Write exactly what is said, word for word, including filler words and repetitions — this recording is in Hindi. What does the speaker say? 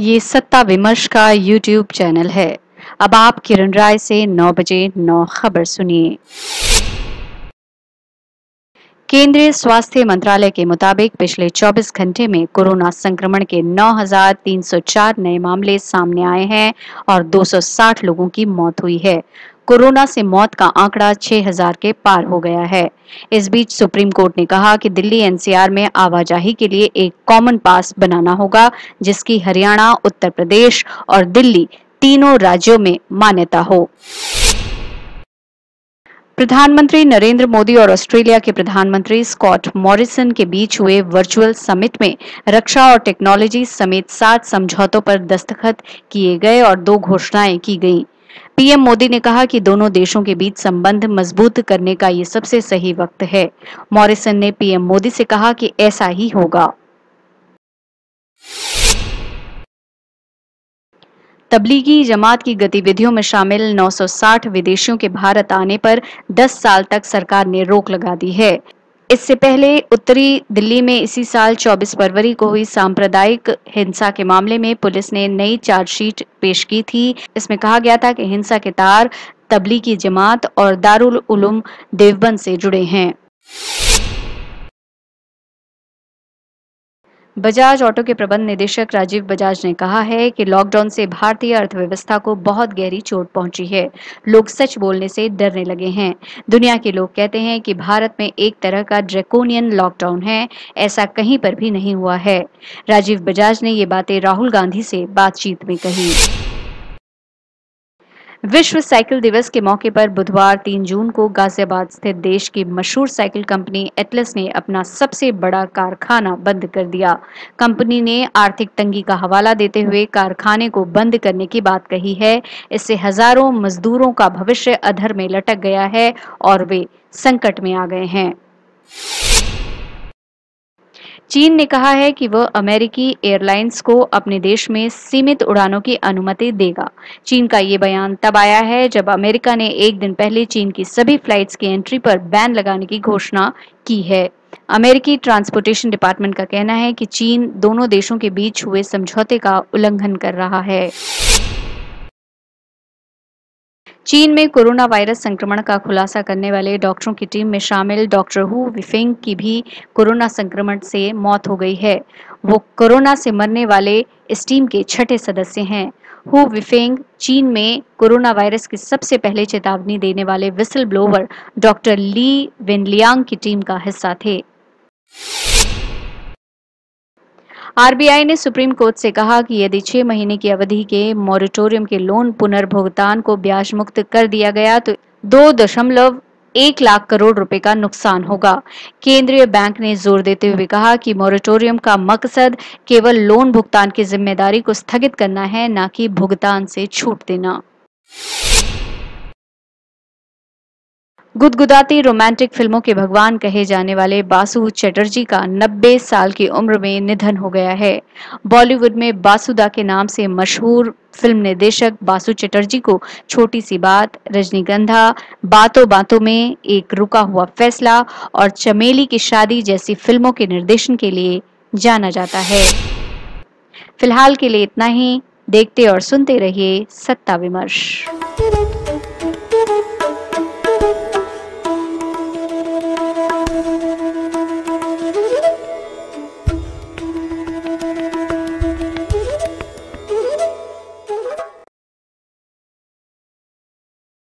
ये सत्ता विमर्श का यूट्यूब चैनल है। अब आप किरण राय से नौ बजे नौ खबर सुनिए। केंद्रीय स्वास्थ्य मंत्रालय के मुताबिक पिछले चौबीस घंटे में कोरोना संक्रमण के नौ हज़ार तीन सौ चार नए मामले सामने आए हैं और दो सौ साठ लोगों की मौत हुई है। कोरोना से मौत का आंकड़ा छह हज़ार के पार हो गया है। इस बीच सुप्रीम कोर्ट ने कहा कि दिल्ली एनसीआर में आवाजाही के लिए एक कॉमन पास बनाना होगा, जिसकी हरियाणा, उत्तर प्रदेश और दिल्ली तीनों राज्यों में मान्यता हो। प्रधानमंत्री नरेंद्र मोदी और ऑस्ट्रेलिया के प्रधानमंत्री स्कॉट मॉरिसन के बीच हुए वर्चुअल समिट में रक्षा और टेक्नोलॉजी समेत सात समझौतों पर दस्तखत किए गए और दो घोषणाएं की गईं। पीएम मोदी ने कहा कि दोनों देशों के बीच संबंध मजबूत करने का ये सबसे सही वक्त है। मॉरिसन ने पीएम मोदी से कहा कि ऐसा ही होगा। तबलीगी जमात की गतिविधियों में शामिल नौ सौ साठ विदेशियों के भारत आने पर दस साल तक सरकार ने रोक लगा दी है। इससे पहले उत्तरी दिल्ली में इसी साल चौबीस फरवरी को हुई सांप्रदायिक हिंसा के मामले में पुलिस ने नई चार्जशीट पेश की थी। इसमें कहा गया था कि हिंसा के तार तबलीगी जमात और दारुल उलूम देवबंद से जुड़े हैं। बजाज ऑटो के प्रबंध निदेशक राजीव बजाज ने कहा है कि लॉकडाउन से भारतीय अर्थव्यवस्था को बहुत गहरी चोट पहुंची है। लोग सच बोलने से डरने लगे हैं। दुनिया के लोग कहते हैं कि भारत में एक तरह का ड्रैकोनियन लॉकडाउन है, ऐसा कहीं पर भी नहीं हुआ है। राजीव बजाज ने ये बातें राहुल गांधी से बातचीत में कही। विश्व साइकिल दिवस के मौके पर बुधवार तीन जून को गाजियाबाद स्थित देश की मशहूर साइकिल कंपनी एटलस ने अपना सबसे बड़ा कारखाना बंद कर दिया। कंपनी ने आर्थिक तंगी का हवाला देते हुए कारखाने को बंद करने की बात कही है। इससे हजारों मजदूरों का भविष्य अधर में लटक गया है और वे संकट में आ गए हैं। चीन ने कहा है कि वह अमेरिकी एयरलाइंस को अपने देश में सीमित उड़ानों की अनुमति देगा। चीन का ये बयान तब आया है जब अमेरिका ने एक दिन पहले चीन की सभी फ्लाइट्स की एंट्री पर बैन लगाने की घोषणा की है। अमेरिकी ट्रांसपोर्टेशन डिपार्टमेंट का कहना है कि चीन दोनों देशों के बीच हुए समझौते का उल्लंघन कर रहा है। चीन में कोरोना वायरस संक्रमण का खुलासा करने वाले डॉक्टरों की टीम में शामिल डॉक्टर हु विफेंग की भी कोरोना संक्रमण से मौत हो गई है। वो कोरोना से मरने वाले इस टीम के छठे सदस्य हैं। हु विफेंग चीन में कोरोना वायरस की सबसे पहले चेतावनी देने वाले whistle blower doctor Li Wenliang की टीम का हिस्सा थे। आरबीआई ने सुप्रीम कोर्ट से कहा कि यदि छह महीने की अवधि के मॉरेटोरियम के लोन पुनर्भुगतान को ब्याज मुक्त कर दिया गया तो दो दशमलव एक लाख करोड़ रुपए का नुकसान होगा। केंद्रीय बैंक ने जोर देते हुए कहा कि मॉरेटोरियम का मकसद केवल लोन भुगतान की जिम्मेदारी को स्थगित करना है, न कि भुगतान से छूट देना। गुदगुदाती रोमांटिक फिल्मों के भगवान कहे जाने वाले बासु चटर्जी का नब्बे साल की उम्र में निधन हो गया है। बॉलीवुड में बासुदा के नाम से मशहूर फिल्म निर्देशक बासु चटर्जी को छोटी सी बात, रजनीगंधा, बातों बातों में, एक रुका हुआ फैसला और चमेली की शादी जैसी फिल्मों के निर्देशन के लिए जाना जाता है। फिलहाल के लिए इतना ही। देखते और सुनते रहिए सत्ता विमर्श।